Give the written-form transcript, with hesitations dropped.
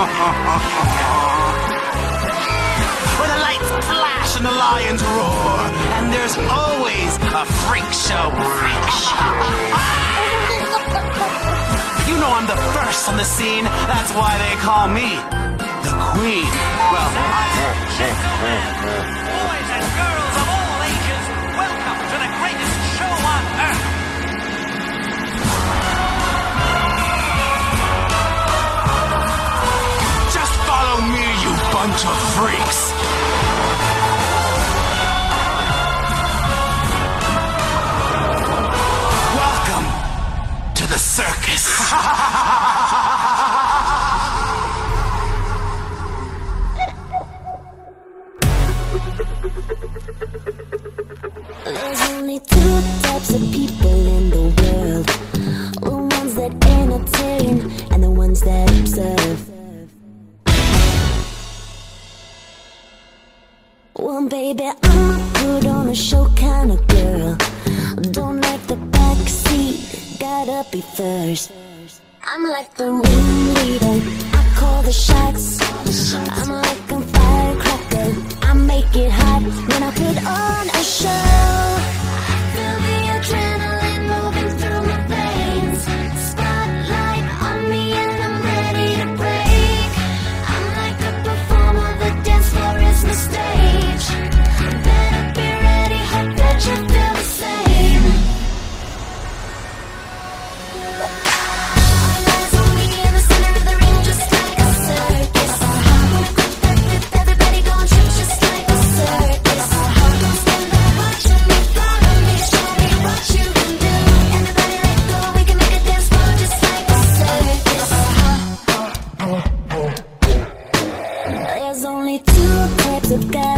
Where the lights flash and the lions roar, and there's always a freak show. You know I'm the first on the scene, that's why they call me the Queen. Well, boys and girls of all ages, welcome to the greatest show on earth. Just follow me, you bunch of freaks. Welcome to the circus. There's only two types of people in the world. The ones that entertain and the ones that observe. Well, baby, I'm a put on a show kind of girl. Don't like the back seat, gotta be first. I'm like the ringleader, I call the shots. I'm like a firecracker, I make it hot when I put on a show. Feel the adrenaline moving through my veins. Spotlight on me and I'm ready to break. I'm like a performer, the dance floor is my stage. Better be ready, hope that you feel the same. All eyes on me in the center of the ring, just like a circus. Everybody gon' trip just like a circus. Don't stand there watching me, follow me, show me what you can do. Everybody let go, we can make a dance floor just like a circus. There's only two types of guys.